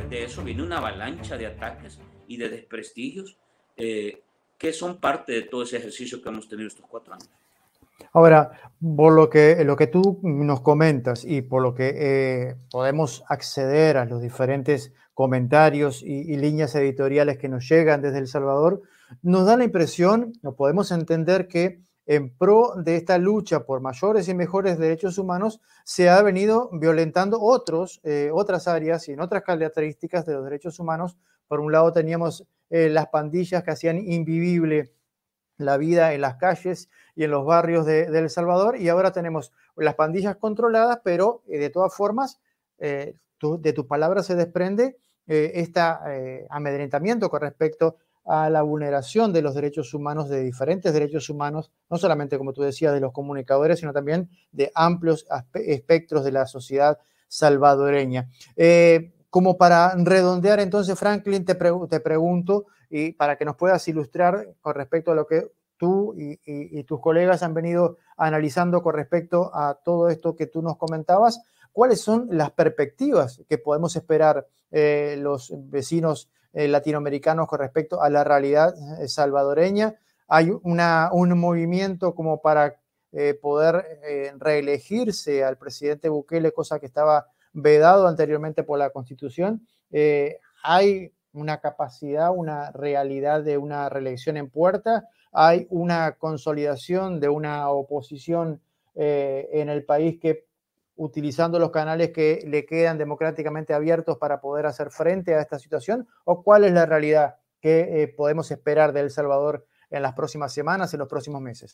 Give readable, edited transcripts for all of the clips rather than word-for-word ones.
después de eso viene una avalancha de ataques y de desprestigios que son parte de todo ese ejercicio que hemos tenido estos 4 años. Ahora, por lo que tú nos comentas y por lo que podemos acceder a los diferentes comentarios y líneas editoriales que nos llegan desde El Salvador, nos da la impresión, o podemos entender que en pro de esta lucha por mayores y mejores derechos humanos se ha venido violentando otras áreas y en otras características de los derechos humanos. Por un lado teníamos las pandillas que hacían invivible la vida en las calles y en los barrios de El Salvador, y ahora tenemos las pandillas controladas, pero de todas formas, de tus palabras se desprende este amedrentamiento con respecto a la vulneración de los derechos humanos, de diferentes derechos humanos, no solamente, como tú decías, de los comunicadores, sino también de amplios espectros de la sociedad salvadoreña. Como para redondear, entonces, Franklin, te pregunto, y para que nos puedas ilustrar con respecto a lo que tú y tus colegas han venido analizando con respecto a todo esto que tú nos comentabas, ¿cuáles son las perspectivas que podemos esperar los vecinos latinoamericanos con respecto a la realidad salvadoreña? ¿Hay un movimiento como para poder reelegirse al presidente Bukele, cosa que estaba vedado anteriormente por la Constitución? ¿Hay una capacidad, una realidad de una reelección en puerta? ¿Hay una consolidación de una oposición en el país que, utilizando los canales que le quedan democráticamente abiertos para poder hacer frente a esta situación? ¿O cuál es la realidad que podemos esperar de El Salvador en las próximas semanas, en los próximos meses?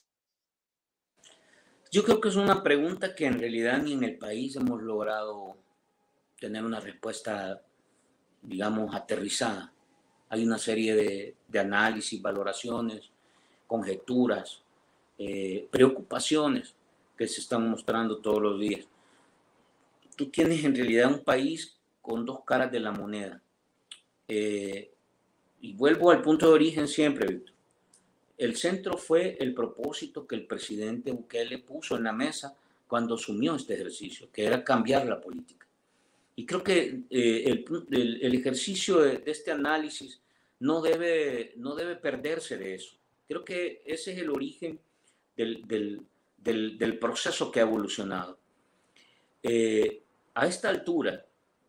Yo creo que es una pregunta que en realidad ni en el país hemos logrado tener una respuesta, digamos, aterrizada. Hay una serie de análisis, valoraciones, conjeturas, preocupaciones que se están mostrando todos los días. Tú tienes en realidad un país con dos caras de la moneda. Y vuelvo al punto de origen siempre, Víctor. El centro fue el propósito que el presidente Bukele puso en la mesa cuando asumió este ejercicio, que era cambiar la política. Y creo que el ejercicio de este análisis no debe perderse de eso. Creo que ese es el origen del proceso que ha evolucionado. A esta altura,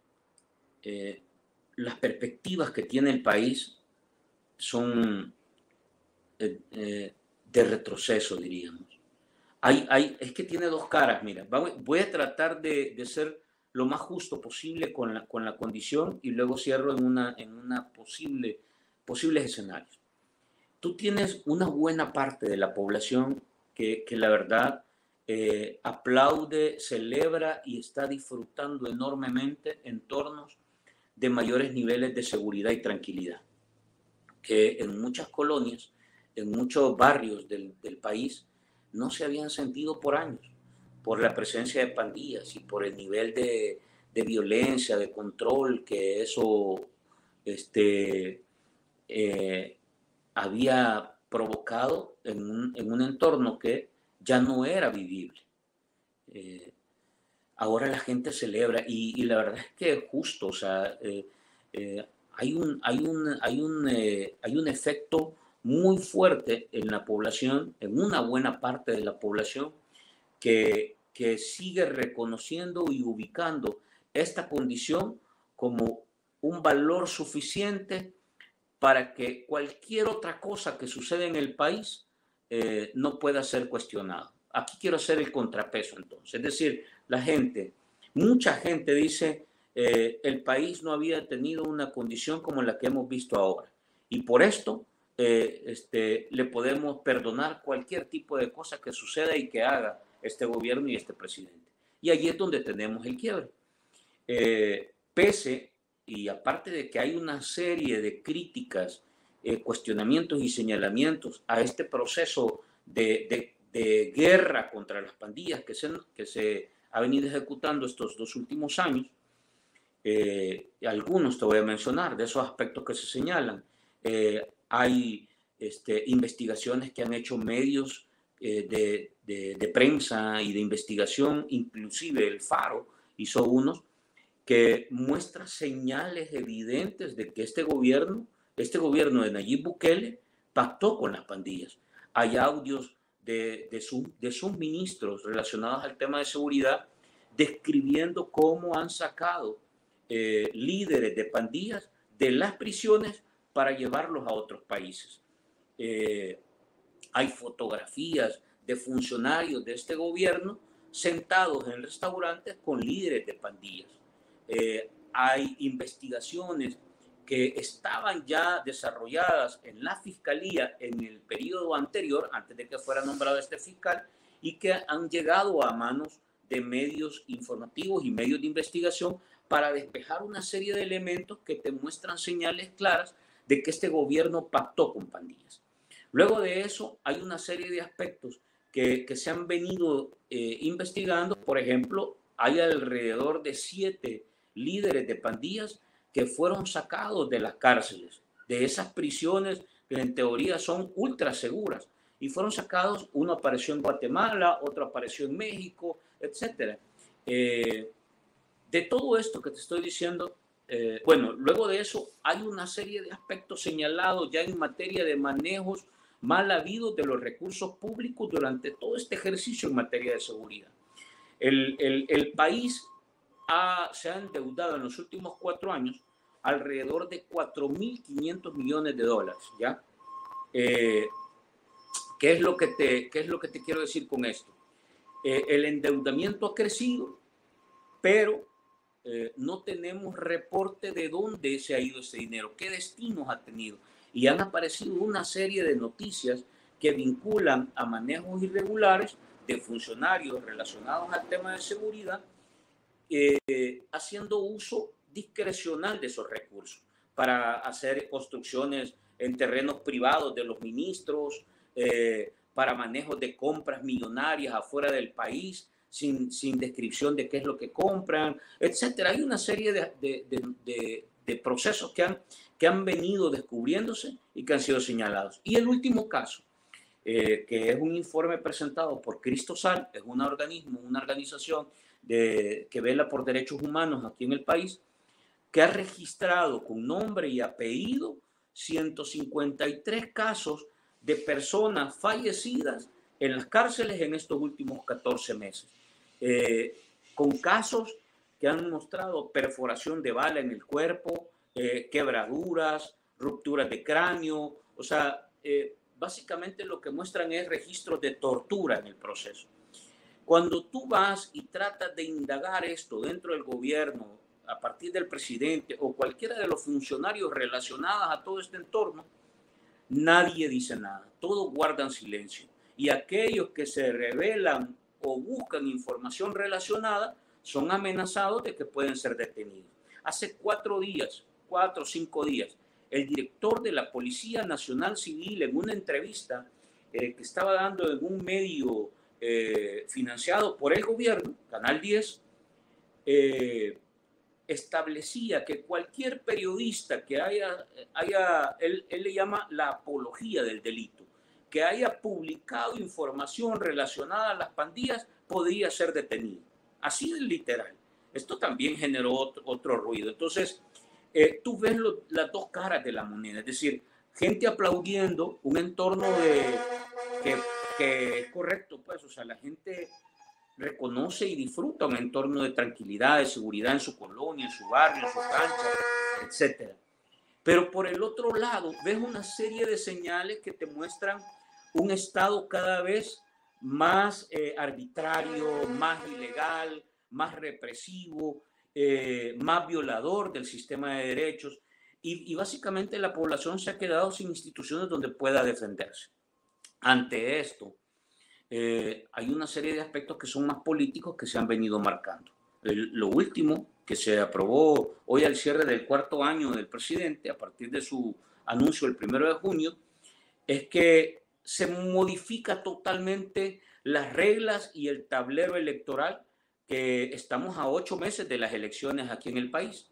las perspectivas que tiene el país son de retroceso, diríamos. Es que tiene dos caras, mira. Voy a tratar de ser lo más justo posible con la condición y luego cierro en una posibles escenarios. Tú tienes una buena parte de la población que la verdad aplaude, celebra y está disfrutando enormemente entornos de mayores niveles de seguridad y tranquilidad, que en muchas colonias, en muchos barrios del país, no se habían sentido por años, por la presencia de pandillas y por el nivel de violencia, de control que eso había provocado en un entorno que ya no era vivible. Ahora la gente celebra y la verdad es que es justo, o sea, hay un efecto muy fuerte en la población, en una buena parte de la población, que sigue reconociendo y ubicando esta condición como un valor suficiente para que cualquier otra cosa que sucede en el país no pueda ser cuestionado. Aquí quiero hacer el contrapeso entonces, es decir, mucha gente dice el país no había tenido una condición como la que hemos visto ahora y por esto le podemos perdonar cualquier tipo de cosa que suceda y que haga este gobierno y este presidente. Y allí es donde tenemos el quiebre. Pese, y aparte de que hay una serie de críticas, cuestionamientos y señalamientos a este proceso de guerra contra las pandillas que se ha venido ejecutando estos 2 últimos años, algunos te voy a mencionar de esos aspectos que se señalan. Hay investigaciones que han hecho medios de prensa y de investigación, inclusive el Faro hizo unos, que muestra señales evidentes de que este gobierno de Nayib Bukele, pactó con las pandillas. Hay audios de sus ministros relacionados al tema de seguridad describiendo cómo han sacado líderes de pandillas de las prisiones para llevarlos a otros países. Hay fotografías de funcionarios de este gobierno sentados en restaurantes con líderes de pandillas. Hay investigaciones que estaban ya desarrolladas en la fiscalía en el periodo anterior, antes de que fuera nombrado este fiscal, y que han llegado a manos de medios informativos y medios de investigación para despejar una serie de elementos que te muestran señales claras de que este gobierno pactó con pandillas. Luego de eso, hay una serie de aspectos que se han venido investigando. Por ejemplo, hay alrededor de 7 líderes de pandillas que fueron sacados de las cárceles, de esas prisiones que en teoría son ultra seguras, y fueron sacados. Uno apareció en Guatemala, otro apareció en México, etc. De todo esto que te estoy diciendo, bueno, luego de eso hay una serie de aspectos señalados ya en materia de manejos mal habidos de los recursos públicos durante todo este ejercicio en materia de seguridad. El país se ha endeudado en los últimos 4 años alrededor de 4.500 millones de dólares, ¿ya? ¿Qué es lo que te quiero decir con esto? El endeudamiento ha crecido, pero no tenemos reporte de dónde se ha ido ese dinero, qué destinos ha tenido. Y han aparecido una serie de noticias que vinculan a manejos irregulares de funcionarios relacionados al tema de seguridad, haciendo uso discrecional de esos recursos para hacer construcciones en terrenos privados de los ministros, para manejos de compras millonarias afuera del país, sin descripción de qué es lo que compran, etcétera. Hay una serie de procesos que han venido descubriéndose y que han sido señalados. Y el último caso, que es un informe presentado por Cristosal, es un organismo, una organización que vela por derechos humanos aquí en el país, que ha registrado con nombre y apellido 153 casos de personas fallecidas en las cárceles en estos últimos 14 meses, con casos que han mostrado perforación de bala en el cuerpo, quebraduras, rupturas de cráneo. O sea, básicamente lo que muestran es registros de tortura en el proceso. Cuando tú vas y tratas de indagar esto dentro del gobierno, a partir del presidente o cualquiera de los funcionarios relacionados a todo este entorno, nadie dice nada, todos guardan silencio. Y aquellos que se revelan o buscan información relacionada son amenazados de que pueden ser detenidos. Hace 4 o 5 días, el director de la Policía Nacional Civil, en una entrevista que estaba dando en un medio financiado por el gobierno, Canal 10, establecía que cualquier periodista que él le llama la apología del delito, que haya publicado información relacionada a las pandillas, podría ser detenido. Así de literal. Esto también generó otro ruido. Entonces, tú ves las dos caras de la moneda, es decir, gente aplaudiendo un entorno que es correcto, pues, o sea, la gente reconoce y disfruta un entorno de tranquilidad, de seguridad en su colonia, en su barrio, en su cancha, etc. Pero por el otro lado, ves una serie de señales que te muestran un Estado cada vez más arbitrario, más ilegal, más represivo, más violador del sistema de derechos, y básicamente la población se ha quedado sin instituciones donde pueda defenderse. Ante esto, hay una serie de aspectos que son más políticos que se han venido marcando. Lo último que se aprobó hoy al cierre del 4º año del presidente, a partir de su anuncio el 1 de junio, es que se modifica totalmente las reglas y el tablero electoral, que estamos a 8 meses de las elecciones aquí en el país.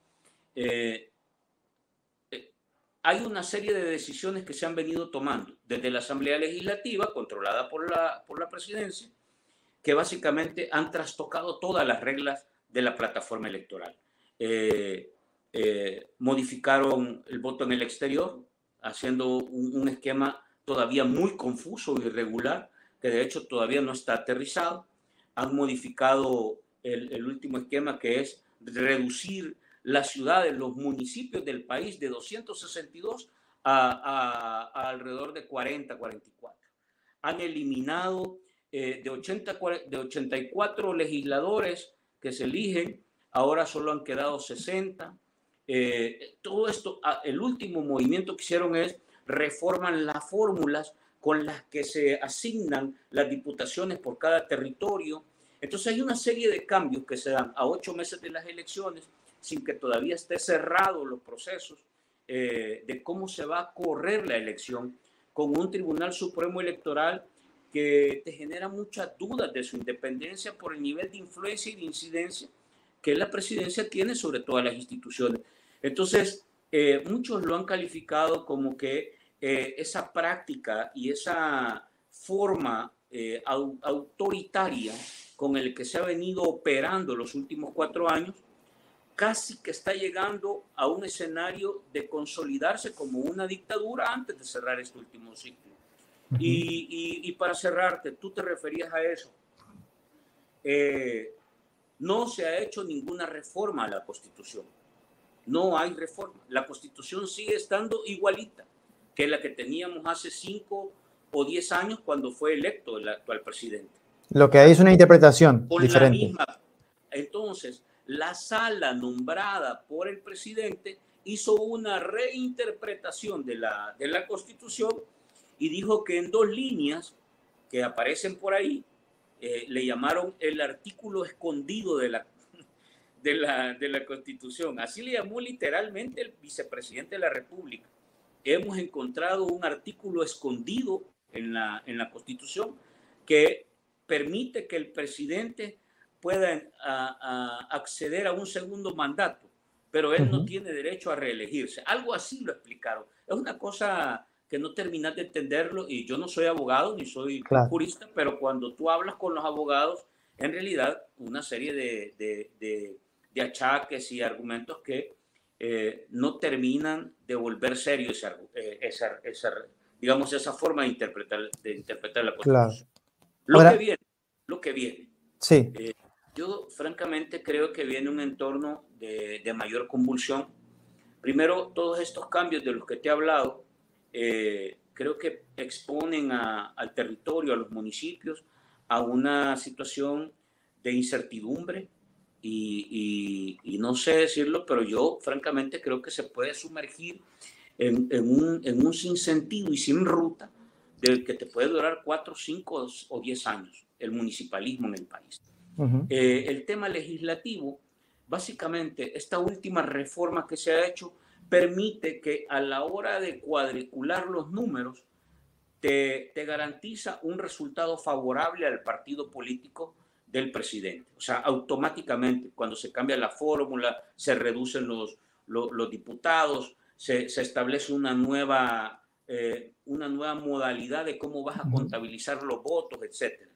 Hay una serie de decisiones que se han venido tomando desde la Asamblea Legislativa, controlada por la presidencia, que básicamente han trastocado todas las reglas de la plataforma electoral. modificaron el voto en el exterior, haciendo un esquema todavía muy confuso y irregular, que de hecho todavía no está aterrizado. Han modificado el último esquema, que es reducir las ciudades, los municipios del país de 262 a alrededor de 40, 44. Han eliminado de 84 legisladores que se eligen, ahora solo han quedado 60. Todo esto, el último movimiento que hicieron es reforman las fórmulas con las que se asignan las diputaciones por cada territorio. Entonces hay una serie de cambios que se dan a 8 meses de las elecciones, sin que todavía esté cerrado los procesos de cómo se va a correr la elección, con un Tribunal Supremo Electoral que te genera muchas dudas de su independencia por el nivel de influencia y de incidencia que la presidencia tiene sobre todas las instituciones. Entonces, muchos lo han calificado como que esa práctica y esa forma autoritaria con el que se ha venido operando los últimos 4 años, casi que está llegando a un escenario de consolidarse como una dictadura antes de cerrar este último ciclo. Y para cerrarte, tú te referías a eso. No se ha hecho ninguna reforma a la Constitución. No hay reforma. La Constitución sigue estando igualita que la que teníamos hace 5 o 10 años cuando fue electo el actual presidente. Lo que hay es una interpretación con diferente. La misma. Entonces, la sala nombrada por el presidente hizo una reinterpretación de la Constitución y dijo que en 2 líneas que aparecen por ahí, le llamaron el artículo escondido de la Constitución. Así le llamó literalmente el vicepresidente de la República. Hemos encontrado un artículo escondido en la Constitución que permite que el presidente pueda acceder a un segundo mandato, pero él no tiene derecho a reelegirse. Algo así lo explicaron. Es una cosa que no terminas de entenderlo, y yo no soy abogado ni soy jurista, pero cuando tú hablas con los abogados, en realidad una serie de achaques y argumentos que no terminan de volver serio esa forma de interpretar la Constitución. Claro. Lo que viene. Sí. Yo francamente creo que viene un entorno de mayor convulsión. Primero, todos estos cambios de los que te he hablado, creo que exponen al territorio, a los municipios, a una situación de incertidumbre y no sé decirlo, pero yo francamente creo que se puede sumergir en un sinsentido y sin ruta del que te puede durar 4, 5 o 10 años el municipalismo en el país. El tema legislativo, básicamente esta última reforma que se ha hecho permite que a la hora de cuadricular los números te garantiza un resultado favorable al partido político del presidente. O sea, automáticamente cuando se cambia la fórmula, se reducen los diputados, se establece una nueva modalidad de cómo vas a contabilizar los votos, etc.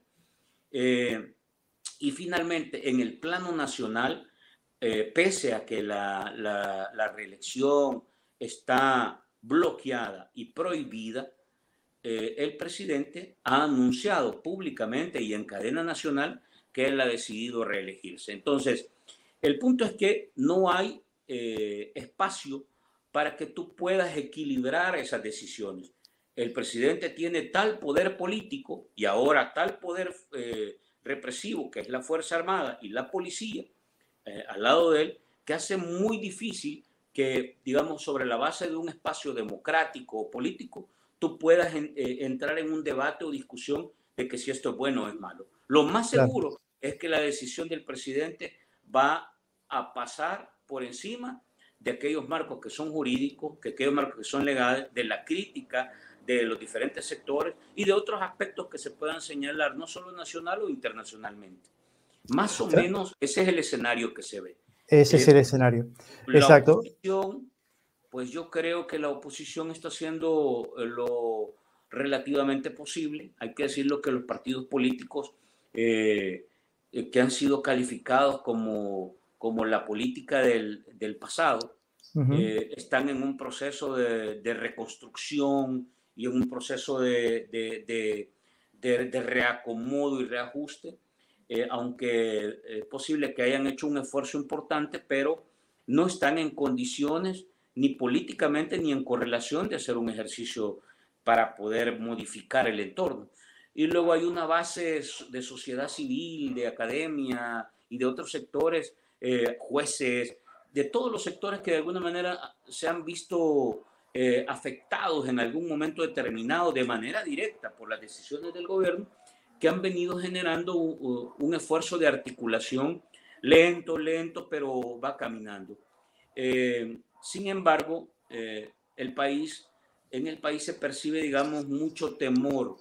Y finalmente, en el plano nacional, pese a que la reelección está bloqueada y prohibida, el presidente ha anunciado públicamente y en cadena nacional que él ha decidido reelegirse. Entonces, el punto es que no hay espacio para que tú puedas equilibrar esas decisiones. El presidente tiene tal poder político y ahora tal poder represivo, que es la Fuerza Armada y la policía, al lado de él, que hace muy difícil que, digamos, sobre la base de un espacio democrático o político, tú puedas entrar en un debate o discusión de que si esto es bueno o es malo. Lo más seguro es que la decisión del presidente va a pasar por encima de aquellos marcos que son jurídicos, que aquellos marcos que son legales, de la crítica de los diferentes sectores y de otros aspectos que se puedan señalar, no solo nacional o internacionalmente. Más o menos ese es el escenario que se ve. Ese es el escenario. Exacto. Oposición, pues yo creo que la oposición está haciendo lo relativamente posible. Hay que decirlo que los partidos políticos que han sido calificados como como la política del pasado, están en un proceso de reconstrucción y en un proceso de reacomodo y reajuste, aunque es posible que hayan hecho un esfuerzo importante, pero no están en condiciones ni políticamente ni en correlación de hacer un ejercicio para poder modificar el entorno. Y luego hay una base de sociedad civil, de academia y de otros sectores, jueces, de todos los sectores que de alguna manera se han visto afectados en algún momento determinado de manera directa por las decisiones del gobierno, que han venido generando un esfuerzo de articulación lento, pero va caminando. Sin embargo, en el país se percibe, digamos, mucho temor,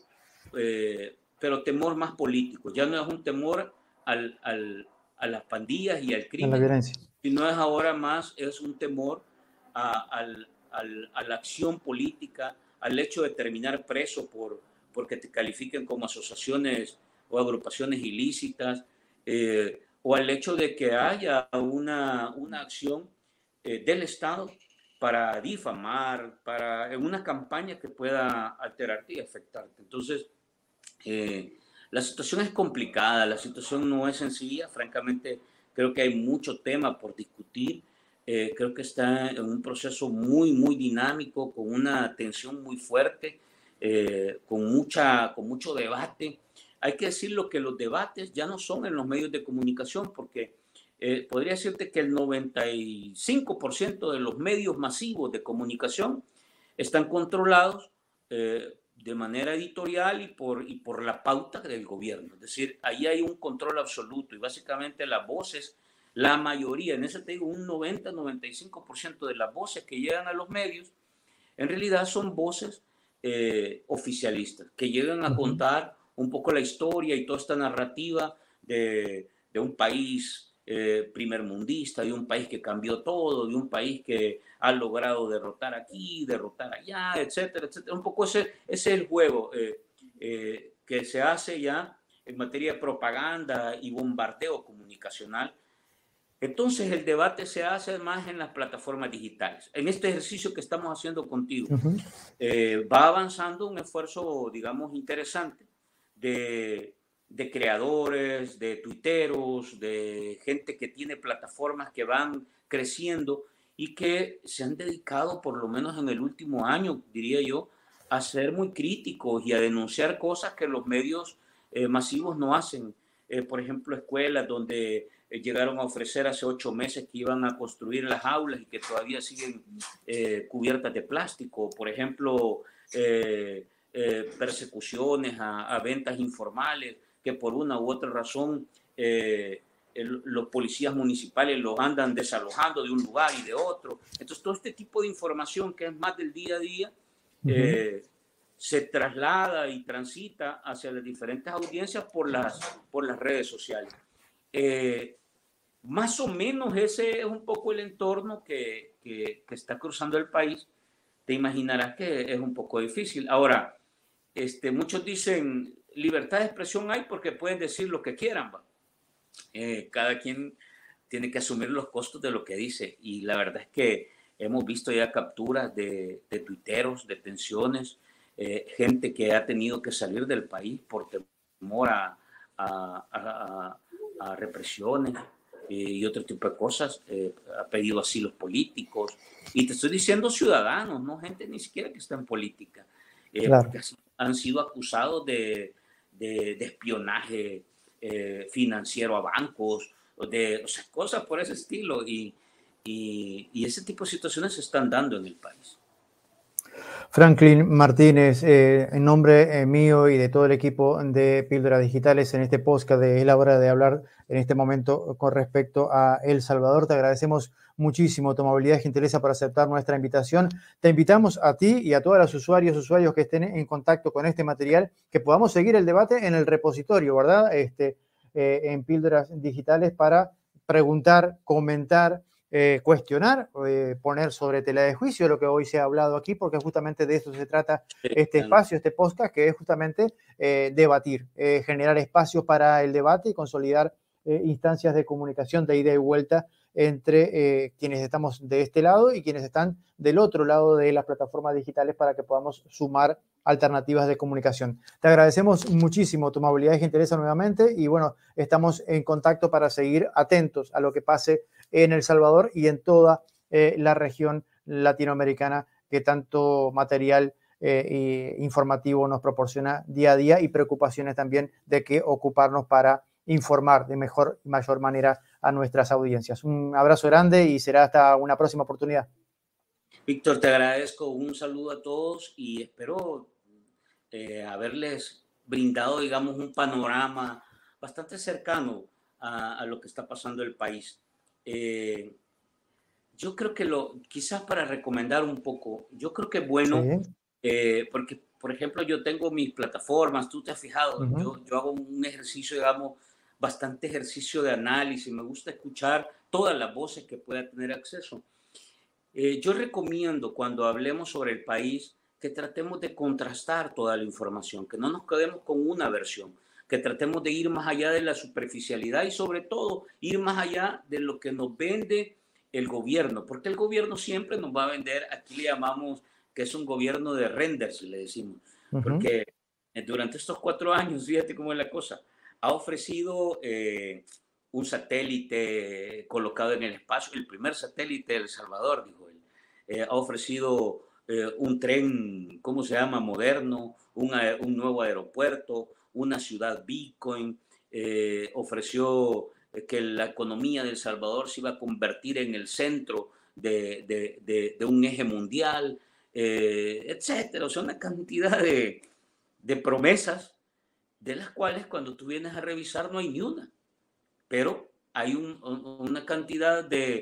pero temor más político. Ya no es un temor a las pandillas y al crimen, la violencia, sino es un temor a la acción política, al hecho de terminar preso porque te califiquen como asociaciones o agrupaciones ilícitas, o al hecho de que haya una acción del Estado para difamar, en una campaña que pueda alterarte y afectarte. Entonces, la situación es complicada, la situación no es sencilla, francamente creo que hay mucho tema por discutir, creo que está en un proceso muy dinámico, con una tensión muy fuerte, con mucho debate. Hay que decirlo que los debates ya no son en los medios de comunicación, porque podría decirte que el 95% de los medios masivos de comunicación están controlados de manera editorial y por la pauta del gobierno. Es decir, ahí hay un control absoluto y básicamente las voces, la mayoría, en eso te digo, un 90-95% de las voces que llegan a los medios, en realidad son voces oficialistas, que llegan a contar un poco la historia y toda esta narrativa de un país primermundista, de un país que cambió todo, de un país que ha logrado derrotar aquí, derrotar allá, etcétera, etcétera. Un poco ese es el juego que se hace ya en materia de propaganda y bombardeo comunicacional. Entonces el debate se hace más en las plataformas digitales. En este ejercicio que estamos haciendo contigo, va avanzando un esfuerzo, digamos, interesante de creadores, de tuiteros, de gente que tiene plataformas que van creciendo y que se han dedicado, por lo menos en el último año, diría yo, a ser muy críticos y a denunciar cosas que los medios masivos no hacen. Por ejemplo, escuelas donde llegaron a ofrecer hace 8 meses que iban a construir las aulas y que todavía siguen cubiertas de plástico. Por ejemplo, persecuciones a ventas informales que por una u otra razón los policías municipales los andan desalojando de un lugar y de otro. Entonces, todo este tipo de información que es más del día a día se traslada y transita hacia las diferentes audiencias por las redes sociales. Más o menos ese es un poco el entorno que está cruzando el país. Te imaginarás que es un poco difícil. Ahora, muchos dicen libertad de expresión hay porque pueden decir lo que quieran. Cada quien tiene que asumir los costos de lo que dice, y la verdad es que hemos visto ya capturas de tuiteros, detenciones, gente que ha tenido que salir del país por temor a represiones y otro tipo de cosas, ha pedido asilos políticos, y te estoy diciendo ciudadanos, no gente ni siquiera que está en política, porque han sido acusados de espionaje financiero a bancos, o sea, cosas por ese estilo, y ese tipo de situaciones se están dando en el país. Franklin Martínez, en nombre mío y de todo el equipo de Píldoras Digitales en este podcast de Es la hora de hablar en este momento con respecto a El Salvador, te agradecemos muchísimo tu amabilidad y gentileza por aceptar nuestra invitación. Te invitamos a ti y a todos los usuarios que estén en contacto con este material, que podamos seguir el debate en el repositorio, ¿verdad? En Píldoras Digitales, para preguntar, comentar, cuestionar, poner sobre tela de juicio lo que hoy se ha hablado aquí, porque justamente de eso se trata este espacio, este podcast, que es justamente debatir, generar espacios para el debate y consolidar instancias de comunicación de ida y vuelta entre quienes estamos de este lado y quienes están del otro lado de las plataformas digitales para que podamos sumar alternativas de comunicación. Te agradecemos muchísimo tu amabilidad y gentileza nuevamente y bueno, estamos en contacto para seguir atentos a lo que pase en El Salvador y en toda la región latinoamericana que tanto material informativo nos proporciona día a día y preocupaciones también de qué ocuparnos para informar de mejor y mayor manera a nuestras audiencias. Un abrazo grande y será hasta una próxima oportunidad. Víctor, te agradezco, un saludo a todos y espero haberles brindado, digamos, un panorama bastante cercano a lo que está pasando en el país. Yo creo que quizás para recomendar un poco, yo creo que es bueno, Sí. porque, por ejemplo, yo tengo mis plataformas, tú te has fijado, Uh-huh. yo hago un ejercicio, digamos, bastante ejercicio de análisis, me gusta escuchar todas las voces que pueda tener acceso. Yo recomiendo cuando hablemos sobre el país que tratemos de contrastar toda la información, que no nos quedemos con una versión, que tratemos de ir más allá de la superficialidad y sobre todo ir más allá de lo que nos vende el gobierno, porque el gobierno siempre nos va a vender, aquí le llamamos que es un gobierno de renders, le decimos, Uh-huh. porque durante estos 4 años, fíjate cómo es la cosa, ha ofrecido un satélite colocado en el espacio, el primer satélite de El Salvador, dijo él. Ha ofrecido un tren, ¿cómo se llama?, moderno, un nuevo aeropuerto, una ciudad Bitcoin, ofreció que la economía de El Salvador se iba a convertir en el centro de un eje mundial, etcétera. O sea, una cantidad de promesas de las cuales cuando tú vienes a revisar no hay ni una, pero hay una cantidad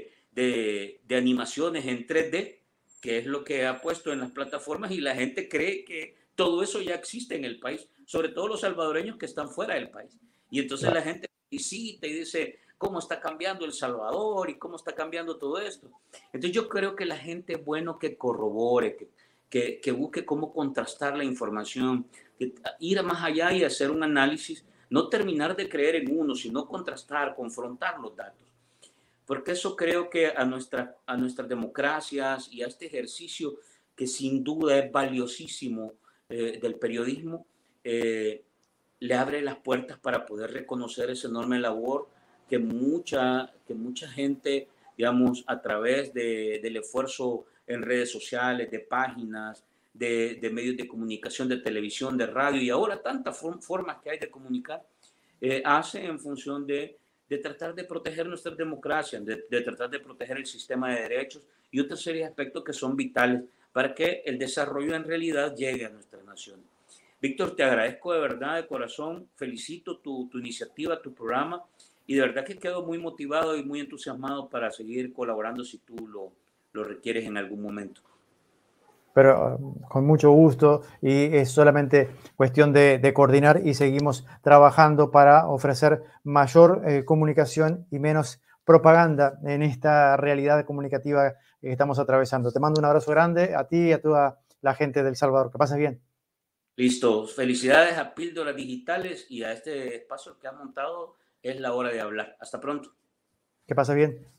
de animaciones en 3D, que es lo que ha puesto en las plataformas y la gente cree que todo eso ya existe en el país, sobre todo los salvadoreños que están fuera del país. Y entonces la Claro. gente visita y dice cómo está cambiando El Salvador y cómo está cambiando todo esto. Entonces yo creo que la gente es bueno que corrobore, que busque cómo contrastar la información, que ir más allá y hacer un análisis, no terminar de creer en uno, sino contrastar, confrontar los datos. Porque eso creo que a nuestras democracias y a este ejercicio que sin duda es valiosísimo del periodismo, le abre las puertas para poder reconocer esa enorme labor que mucha gente, digamos, a través del esfuerzo en redes sociales, de páginas, de medios de comunicación, de televisión, de radio y ahora tantas formas que hay de comunicar, hace en función de tratar de proteger nuestras democracias, de tratar de proteger el sistema de derechos y otra serie de aspectos que son vitales para que el desarrollo en realidad llegue a nuestra nación. Víctor, te agradezco de verdad, de corazón, felicito tu iniciativa, tu programa y de verdad que quedo muy motivado y muy entusiasmado para seguir colaborando si tú lo requieres en algún momento. Pero con mucho gusto y es solamente cuestión de coordinar y seguimos trabajando para ofrecer mayor comunicación y menos propaganda en esta realidad comunicativa que estamos atravesando. Te mando un abrazo grande a ti y a toda la gente de El Salvador. Que pases bien. Listo, felicidades a Píldoras Digitales y a este espacio que has montado. Es la hora de hablar. Hasta pronto. Que pases bien.